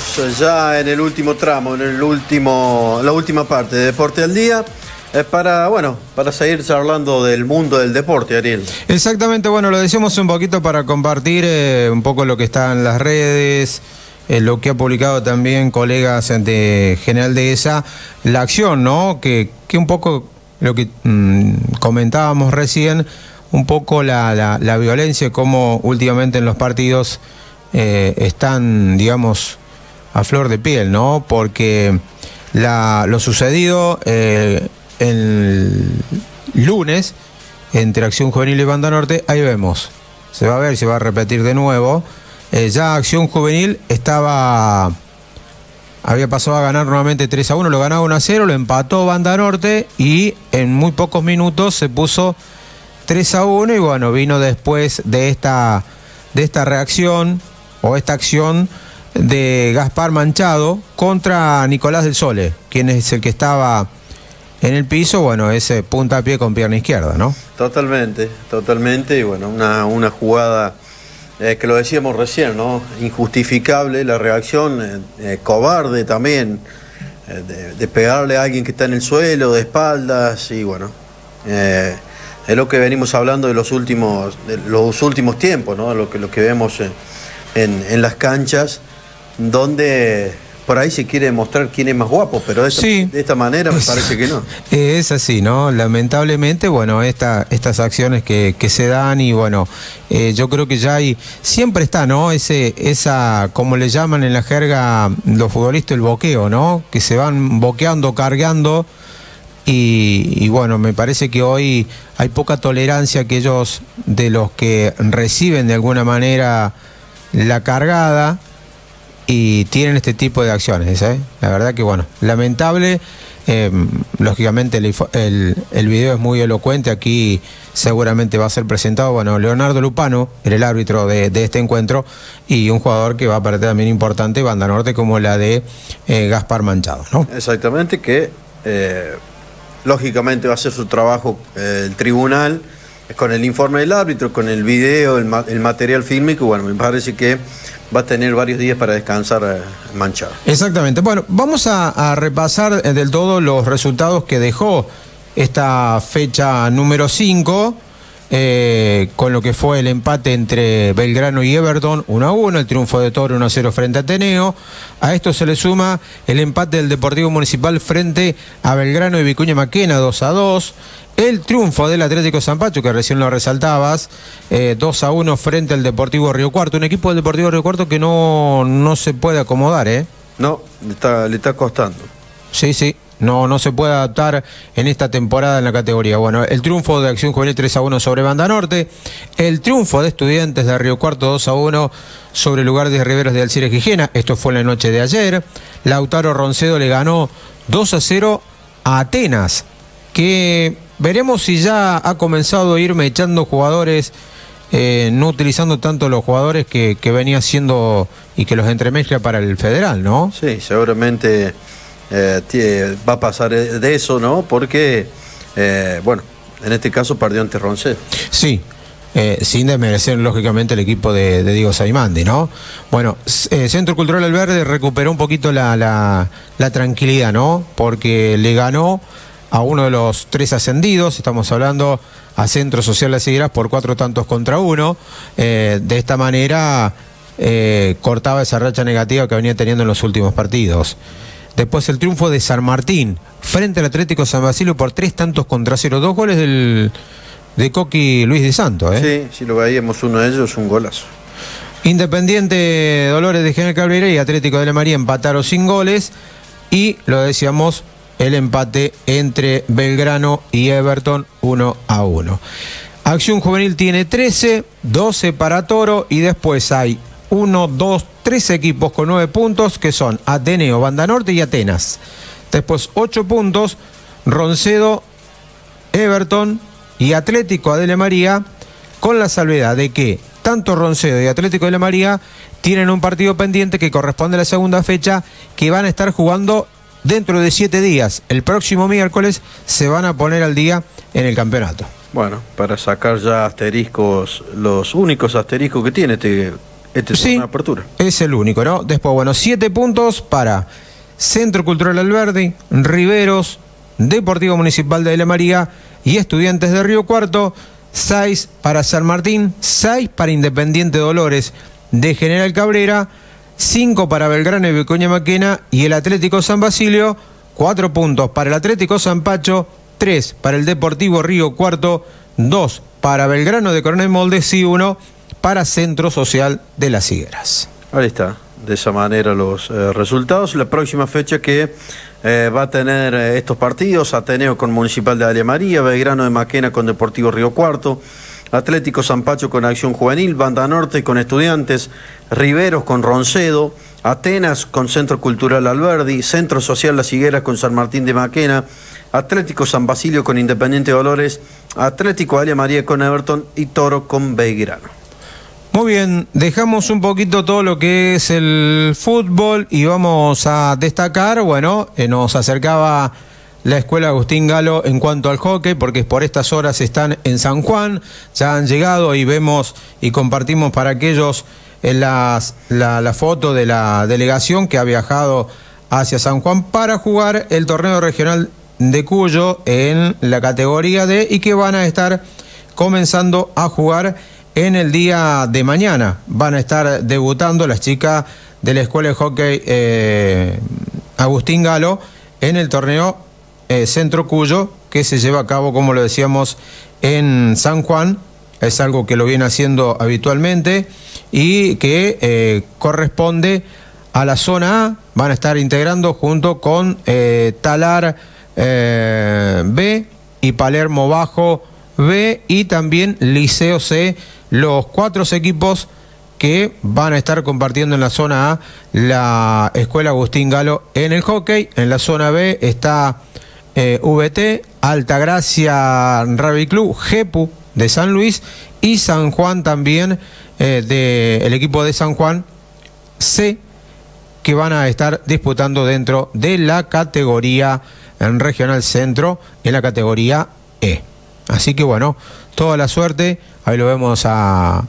ya en el último tramo, en el último, la última parte de Deporte al Día, eh, para, bueno, para seguir charlando del mundo del deporte, Ariel. Exactamente, bueno, lo decíamos un poquito para compartir eh, un poco lo que está en las redes, eh, lo que ha publicado también colegas de General Dehesa, la acción, ¿no? Que, que un poco lo que mmm, comentábamos recién, un poco la, la, la violencia, como últimamente en los partidos eh, están, digamos, a flor de piel, ¿no? Porque la, lo sucedido eh, el lunes entre Acción Juvenil y Banda Norte, ahí vemos, se va a ver, se va a repetir de nuevo. Eh, ya Acción Juvenil estaba, había pasado a ganar nuevamente tres a uno, lo ganaba uno a cero, lo empató Banda Norte y en muy pocos minutos se puso tres a uno y bueno, vino después de esta, de esta reacción o esta acción de Gaspar Manchado contra Nicolás del Sole, quien es el que estaba en el piso, bueno, ese puntapié con pierna izquierda, ¿no? Totalmente, totalmente, y bueno, una, una jugada eh, que lo decíamos recién, ¿no? Injustificable la reacción, eh, eh, cobarde también, eh, de, de pegarle a alguien que está en el suelo, de espaldas, y bueno, eh, es lo que venimos hablando de los últimos, de los últimos tiempos, ¿no? Lo que, lo que vemos en, en, en las canchas, donde por ahí se quiere demostrar quién es más guapo, pero de esta, sí. de esta manera me parece que no. Es así, ¿no? Lamentablemente, bueno, esta, estas acciones que, que se dan y bueno, eh, yo creo que ya hay, siempre está, ¿no? Ese, esa, como le llaman en la jerga los futbolistas, el boqueo, ¿no? Que se van boqueando, cargando. Y, y bueno, me parece que hoy hay poca tolerancia a aquellos de los que reciben de alguna manera la cargada y tienen este tipo de acciones, ¿eh? La verdad que bueno, lamentable. Eh, lógicamente el, el, el video es muy elocuente, aquí seguramente va a ser presentado, bueno, Leonardo Lupano, era el árbitro de, de este encuentro, y un jugador que va a parecer también importante, Banda Norte, como la de eh, Gaspar Manchado, ¿no? Exactamente, que eh, lógicamente va a hacer su trabajo eh, el tribunal, con el informe del árbitro, con el video, el, ma el material fílmico. Bueno, me parece que va a tener varios días para descansar eh, Manchado. Exactamente. Bueno, vamos a, a repasar del todo los resultados que dejó esta fecha número cinco, eh, con lo que fue el empate entre Belgrano y Everton uno a uno, el triunfo de Toro uno a cero frente a Ateneo. A esto se le suma el empate del Deportivo Municipal frente a Belgrano y Vicuña Maquena dos a dos. El triunfo del Atlético San Pacho, que recién lo resaltabas, eh, dos a uno frente al Deportivo Río Cuarto. Un equipo del Deportivo Río Cuarto que no, no se puede acomodar, ¿eh? No, le está, le está costando. Sí, sí, no, no se puede adaptar en esta temporada en la categoría. Bueno, el triunfo de Acción Juvenil tres a uno sobre Banda Norte. El triunfo de Estudiantes de Río Cuarto dos a uno sobre Lugar de Riveros de Alcires Gijena. Esto fue en la noche de ayer. Lautaro Roncedo le ganó dos a cero a Atenas, que veremos si ya ha comenzado a irme echando jugadores, eh, no utilizando tanto los jugadores que, que venía haciendo y que los entremezcla para el Federal, ¿no? Sí, seguramente eh, tie, va a pasar de eso, ¿no? Porque, eh, bueno, en este caso perdió ante Roncedo. Sí, eh, sin desmerecer lógicamente el equipo de, de Diego Saimandi, ¿no? Bueno, eh, Centro Cultural El Verde recuperó un poquito la, la, la tranquilidad, ¿no? Porque le ganó a uno de los tres ascendidos, estamos hablando a Centro Social Las Higueras por cuatro tantos contra uno. Eh, de esta manera eh, cortaba esa racha negativa que venía teniendo en los últimos partidos. Después el triunfo de San Martín frente al Atlético San Basilio por tres tantos contra cero. Dos goles del, de Coqui Luis de Santo, ¿eh? Sí, si lo veíamos uno de ellos, un golazo. Independiente Dolores de General Cabrera y Atlético de la María empataron sin goles. Y lo decíamos, el empate entre Belgrano y Everton uno a uno. Acción Juvenil tiene trece, doce para Toro y después hay uno, dos, tres equipos con nueve puntos que son Ateneo, Banda Norte y Atenas. Después ocho puntos, Roncedo, Everton y Atlético de la María, con la salvedad de que tanto Roncedo y Atlético de la María tienen un partido pendiente que corresponde a la segunda fecha, que van a estar jugando dentro de siete días. El próximo miércoles se van a poner al día en el campeonato. Bueno, para sacar ya asteriscos, los únicos asteriscos que tiene este, Este es sí, una apertura. Es el único, ¿no? Después, bueno, siete puntos para Centro Cultural Alberdi, Riveros, Deportivo Municipal de Villa María y Estudiantes de Río Cuarto. Seis para San Martín, seis para Independiente Dolores de General Cabrera, cinco para Belgrano y Vicuña Maquena y el Atlético San Basilio, cuatro puntos para el Atlético San Pacho, tres para el Deportivo Río Cuarto, dos para Belgrano de Coronel Moldes y uno para Centro Social de Las Higueras. Ahí está, de esa manera los eh, resultados. La próxima fecha que eh, va a tener eh, estos partidos: Ateneo con Municipal de Villa María, Belgrano de Maquena con Deportivo Río Cuarto, Atlético San Pacho con Acción Juvenil, Banda Norte con Estudiantes, Riveros con Roncedo, Atenas con Centro Cultural Alberdi, Centro Social Las Higueras con San Martín de Maquena, Atlético San Basilio con Independiente Dolores, Atlético Villa María con Everton y Toro con Belgrano. Muy bien, dejamos un poquito todo lo que es el fútbol y vamos a destacar, bueno, eh, nos acercaba la Escuela Agustín Galo en cuanto al hockey, porque por estas horas están en San Juan, ya han llegado y vemos y compartimos para aquellos en las, la, la foto de la delegación que ha viajado hacia San Juan para jugar el torneo regional de Cuyo en la categoría D y que van a estar comenzando a jugar en el día de mañana. Van a estar debutando las chicas de la Escuela de Hockey eh, Agustín Galo en el torneo eh, Centro Cuyo, que se lleva a cabo, como lo decíamos, en San Juan. Es algo que lo viene haciendo habitualmente y que eh, corresponde a la zona A. Van a estar integrando junto con eh, Talar eh, B y Palermo Bajo B y también Liceo C, los cuatro equipos que van a estar compartiendo en la zona A la Escuela Agustín Galo en el hockey. En la zona B está eh, V T, Altagracia Rugby Club, Jepu de San Luis y San Juan también, eh, de, el equipo de San Juan C, que van a estar disputando dentro de la categoría en Regional Centro, en la categoría E. Así que bueno, toda la suerte. Ahí lo vemos a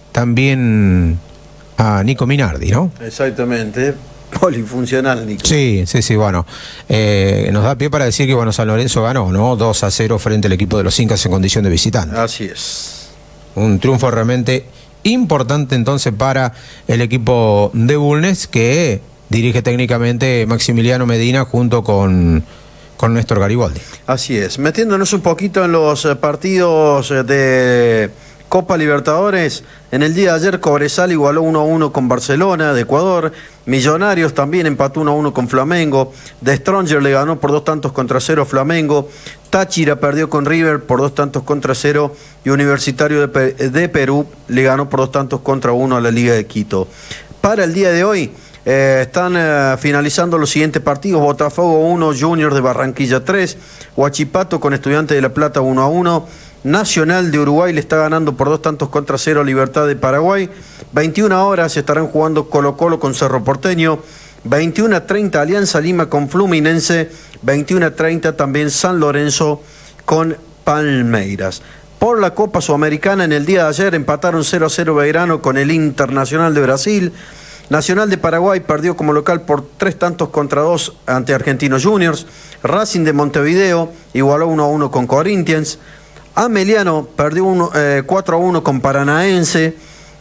también a Nico Minardi, ¿no? Exactamente, polifuncional, Nico. Sí, sí, sí, bueno. Eh, nos da pie para decir que bueno, San Lorenzo ganó, ¿no? dos a cero frente al equipo de los Incas en condición de visitante. Así es. Un triunfo realmente importante entonces para el equipo de Bulnes, que dirige técnicamente Maximiliano Medina junto con, con Néstor Garibaldi. Así es. Metiéndonos un poquito en los eh, partidos eh, de Copa Libertadores, en el día de ayer Cobresal igualó uno a uno con Barcelona de Ecuador, Millonarios también empató uno a uno con Flamengo, The Stronger le ganó por dos tantos contra cero a Flamengo, Táchira perdió con River por dos tantos contra cero y Universitario de, de Perú le ganó por dos tantos contra uno a la Liga de Quito. Para el día de hoy eh, están eh, finalizando los siguientes partidos: Botafogo uno, Junior de Barranquilla tres, Huachipato con Estudiantes de La Plata uno a uno, Nacional de Uruguay le está ganando por dos tantos contra cero a Libertad de Paraguay. veintiuna horas estarán jugando Colo Colo con Cerro Porteño. veintiuna treinta Alianza Lima con Fluminense. veintiuna treinta también San Lorenzo con Palmeiras. Por la Copa Sudamericana, en el día de ayer empataron cero a cero Belgrano con el Internacional de Brasil. Nacional de Paraguay perdió como local por tres tantos contra dos ante Argentinos Juniors. Racing de Montevideo igualó uno a uno con Corinthians. Ameliano perdió uno, eh, cuatro a uno con Paranaense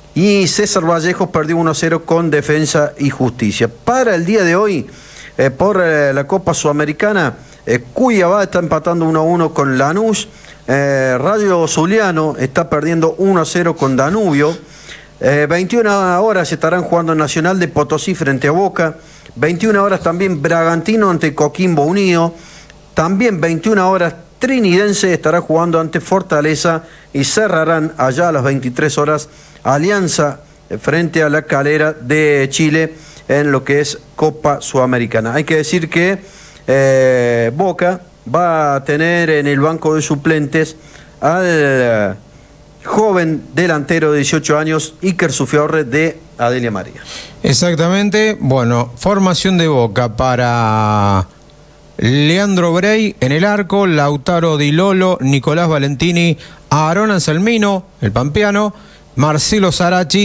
y César Vallejos perdió uno a cero con Defensa y Justicia. Para el día de hoy, eh, por eh, la Copa Sudamericana, eh, Cuiabá está empatando uno a uno con Lanús, eh, Rayo Zuliano está perdiendo uno a cero con Danubio, eh, veintiuna horas estarán jugando Nacional de Potosí frente a Boca, veintiuna horas también Bragantino ante Coquimbo Unido, también veintiuna horas Trinidense estará jugando ante Fortaleza y cerrarán allá a las veintitrés horas Alianza frente a la Calera de Chile en lo que es Copa Sudamericana. Hay que decir que eh, Boca va a tener en el banco de suplentes al eh, joven delantero de dieciocho años, Iker Sufiaurre de Adelia María. Exactamente. Bueno, formación de Boca para Leandro Brey en el arco, Lautaro Di Lolo, Nicolás Valentini, Aarón Anselmino, el pampeano, Marcelo Sarachi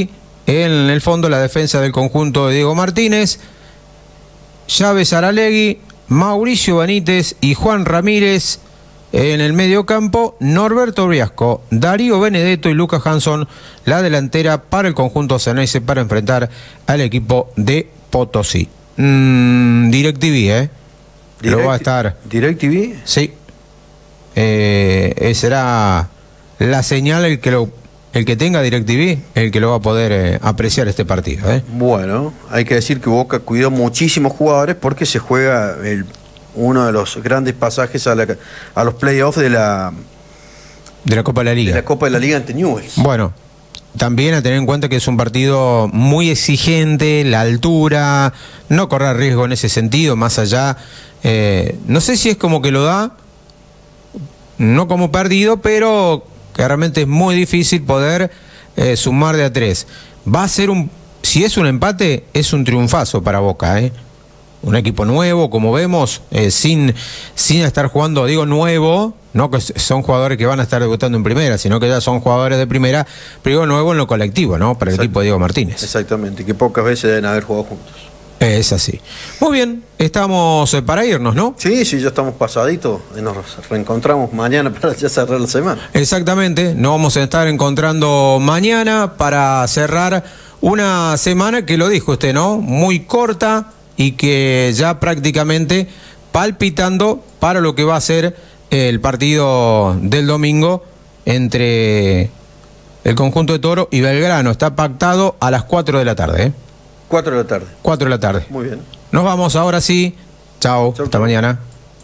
En el fondo, la defensa del conjunto de Diego Martínez, Chávez Aralegui, Mauricio Benítez y Juan Ramírez. En el medio campo, Norberto Briasco, Darío Benedetto y Lucas Hanson, la delantera para el conjunto ceneice para enfrentar al equipo de Potosí. Mm, DirecTV, ¿eh? Direct, Lo va a estar. ¿DirecTV? Sí. Eh, será la señal el que lo, el que tenga DirecTV, el que lo va a poder eh, apreciar este partido, ¿eh? Bueno, hay que decir que Boca cuidó muchísimos jugadores porque se juega el uno de los grandes pasajes a, la, a los playoffs de la de la Copa de la Liga. De la Copa de la Liga ante Newell's. Bueno, también a tener en cuenta que es un partido muy exigente, la altura, no correr riesgo en ese sentido, más allá, eh, no sé si es como que lo da, no como perdido, pero claramente es muy difícil poder eh, sumar de a tres. Va a ser un, si es un empate, es un triunfazo para Boca, ¿eh? Un equipo nuevo, como vemos, eh, sin, sin estar jugando, digo nuevo, no que son jugadores que van a estar debutando en primera, sino que ya son jugadores de primera, pero digo nuevo en lo colectivo, ¿no? Para el equipo de Diego Martínez. Exactamente, que pocas veces deben haber jugado juntos. Es así. Muy bien, estamos eh, para irnos, ¿no? Sí, sí, ya estamos pasaditos, nos reencontramos mañana para ya cerrar la semana. Exactamente, nos vamos a estar encontrando mañana para cerrar una semana que lo dijo usted, ¿no? Muy corta, y que ya prácticamente palpitando para lo que va a ser el partido del domingo entre el conjunto de Toro y Belgrano. Está pactado a las cuatro de la tarde, ¿eh? cuatro de la tarde. cuatro de la tarde. Muy bien. Nos vamos ahora sí. Chao. Hasta chau. Mañana.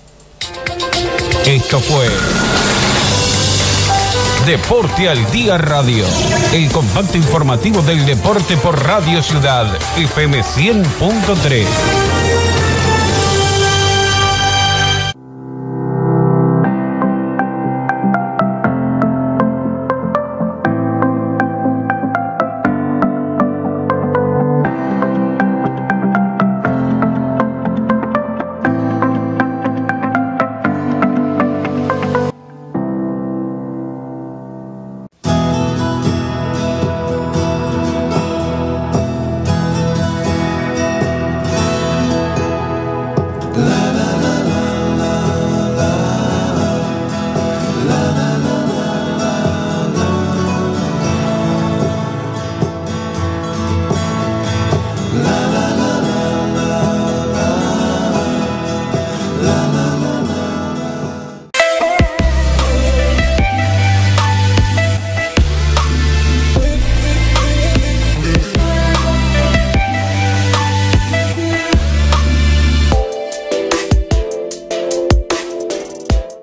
Esto fue Deporte al Día Radio, el compacto informativo del deporte por Radio Ciudad F M cien punto tres.